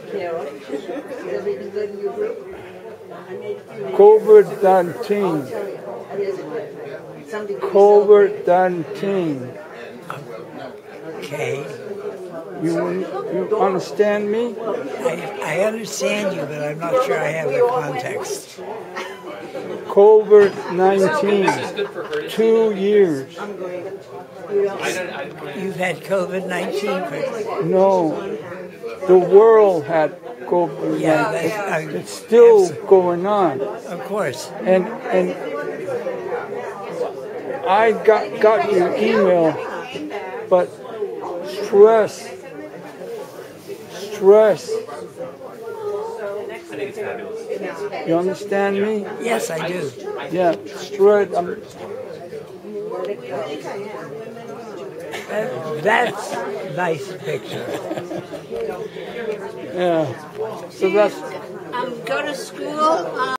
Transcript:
COVID-19. COVID-19. Okay. You understand me? I understand you, but I'm not sure I have the context. COVID-19. 2 years. You've had COVID-19 for... No. The world had COVID-19. Yeah, it's still going on. Of course. And I got your email, but stress. You understand me? Yes, I do. Yeah, stress. That's a nice picture. Yeah. So that's. Go to school.